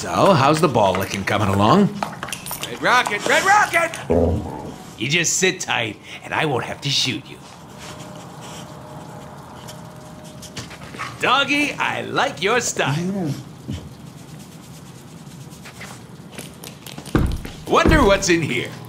So, how's the ball licking coming along? Red rocket, red rocket! You just sit tight, and I won't have to shoot you. Doggy, I like your style. Wonder what's in here.